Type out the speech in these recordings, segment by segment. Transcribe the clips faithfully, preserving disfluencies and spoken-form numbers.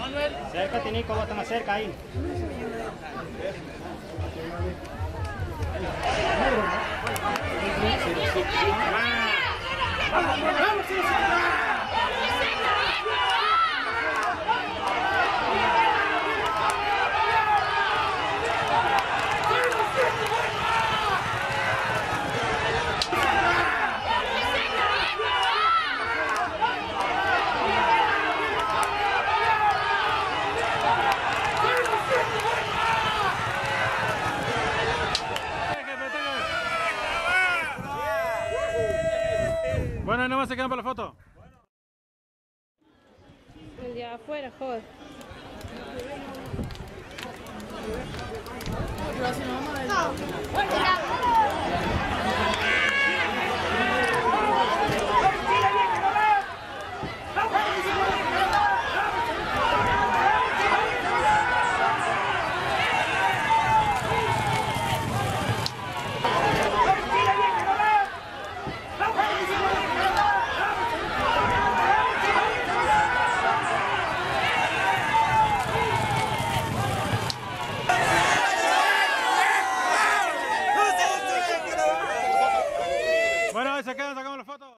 Acércate, Nico, vos tan cerca ahí. ¡Vamos, vamos, vamos! Bueno, nada más se quedan para la foto. El de afuera, joder. Bueno, ahí se quedan, sacamos la foto.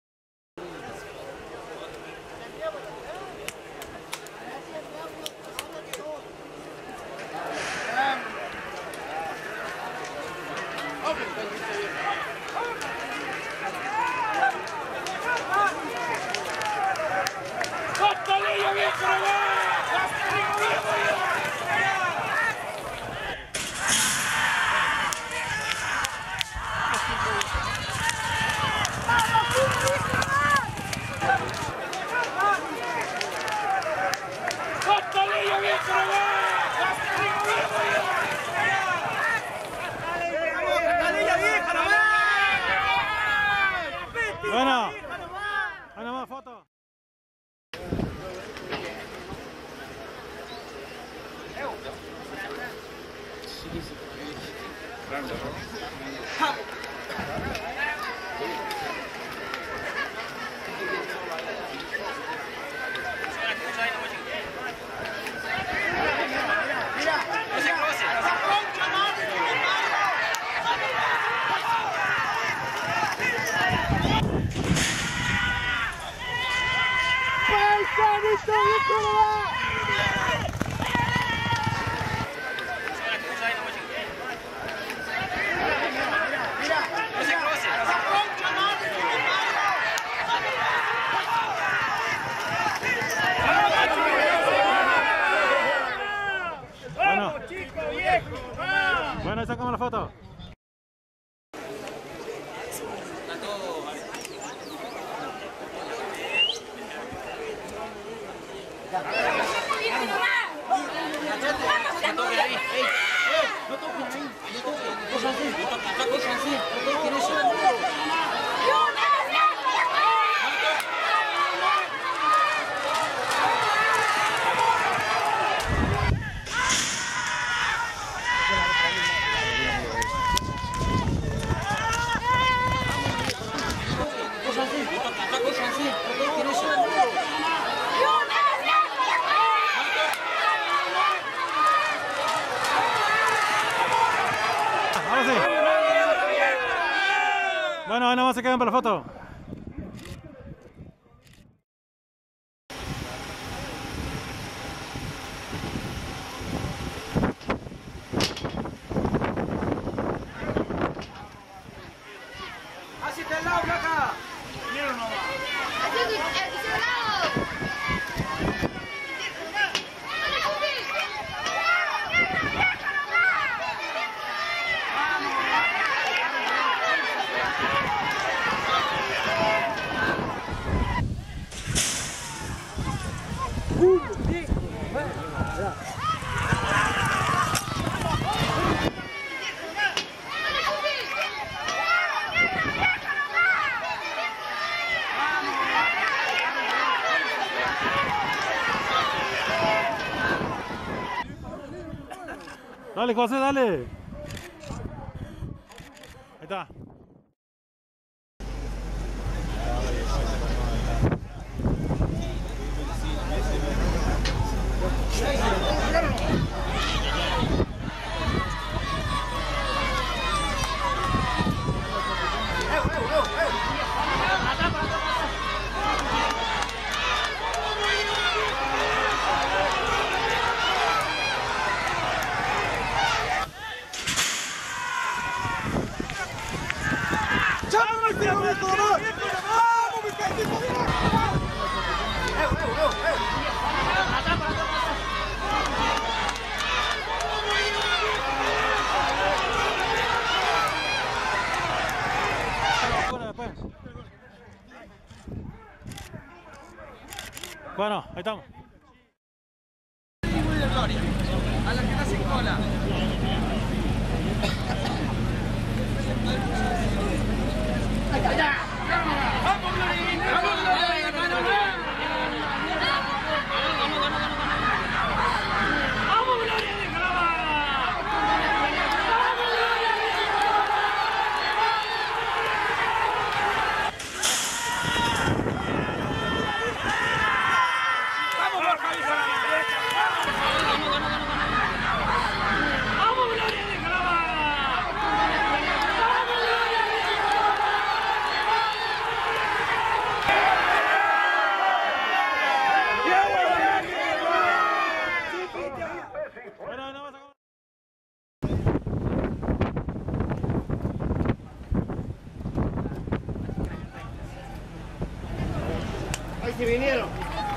Bueno, hay una más foto. Bueno, ahí sacamos la foto. Bueno, nada más se quedan para la foto. ¡Así está el lado, acá! ¡Mira nomás! ¡Así está el lado! Dale, José, dale. Ahí está. Bueno, ahí estamos. A la que está sin cola. ¡Vamos, Glorita! ¡Vamos, Glorita! ¡Vamos, Gloria de Calabá! ¡Vamos, Gloria de Calabá! ¡Vamos, Borja Villarreal! ¡Vamos, Gloria de Calabá! ¡Vamos, Gloria de Bueno, no vas a... ¡Ahí se vinieron!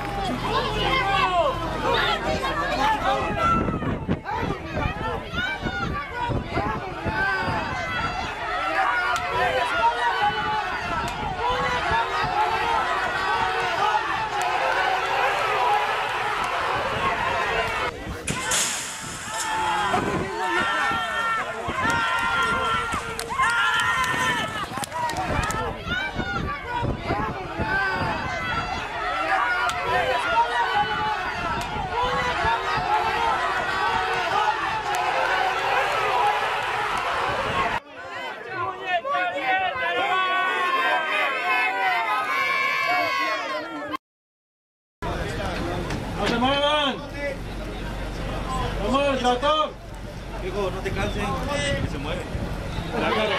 ¡No se muevan! ¡Vamos, el tractor! Hijo, no te canses, que se mueve. La cara.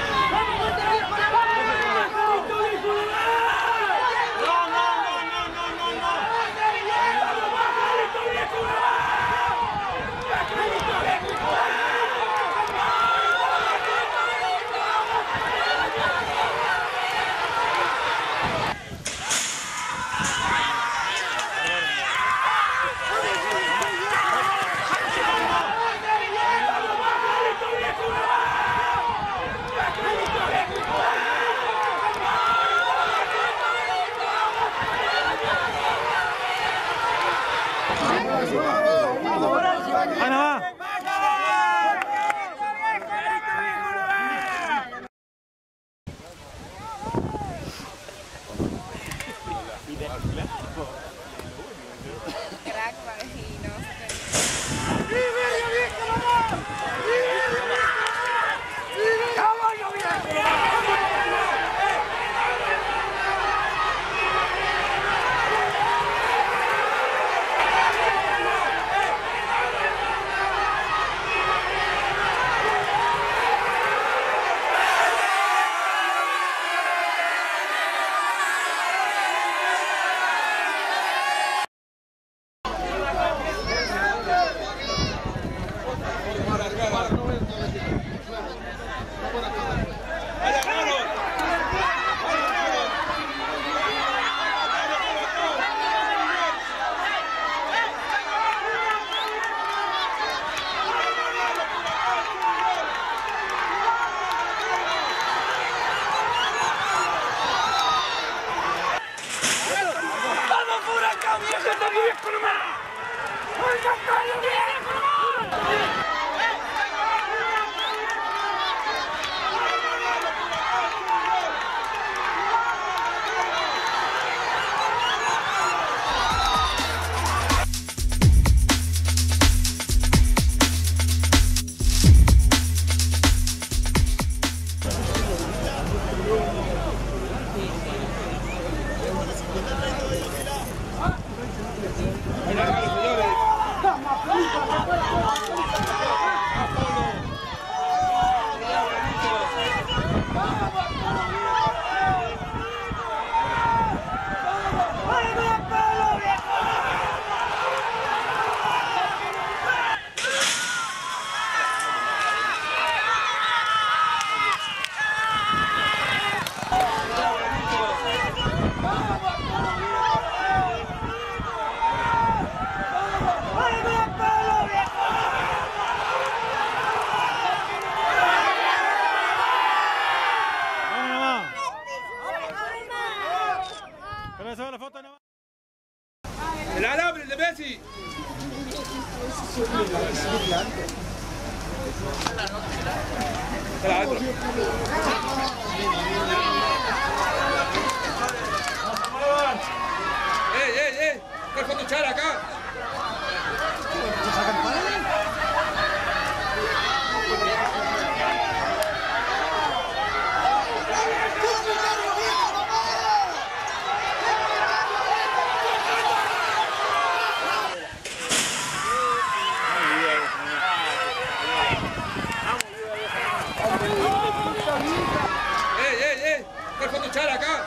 ¡Ahí no va! Crack, imagino. imbécil! Espera, adentro. ¡Ey, ey, ey! ¿Qué fue tu chara acá? ¡Ey, ey, ey! ¿Qué fue tu chara acá?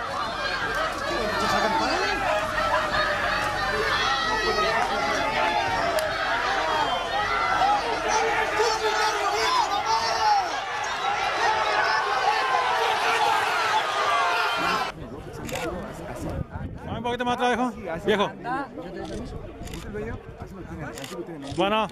Un poquito más atrás, viejo. Viejo. Bueno.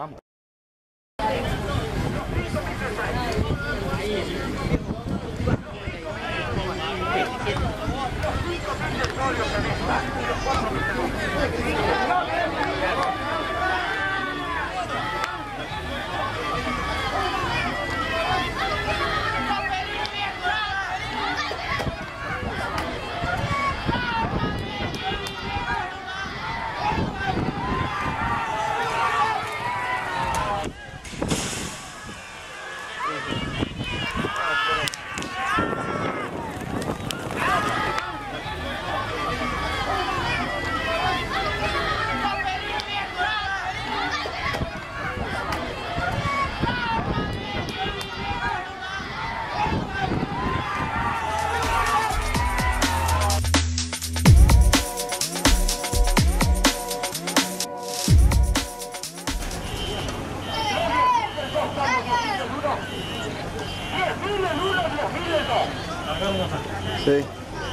Sí.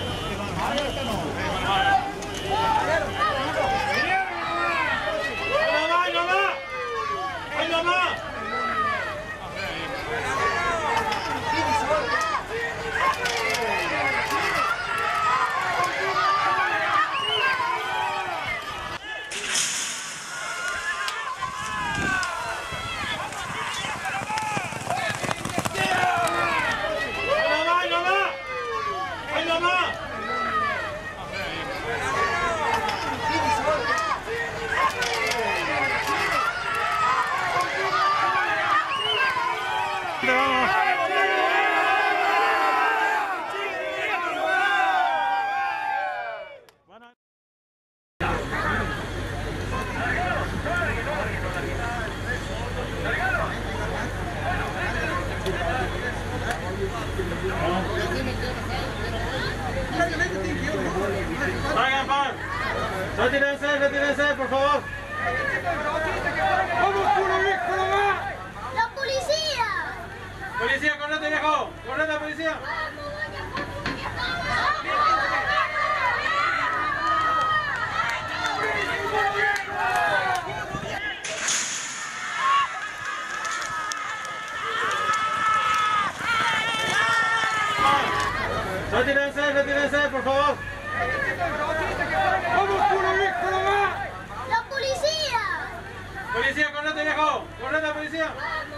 Retírense, retírense, por favor. ¡La policía! Policía, correte, viejo. Correte, policía. Retírense, retírense, por favor. ¡La policía! Policía, correte, viejo. Correte, policía.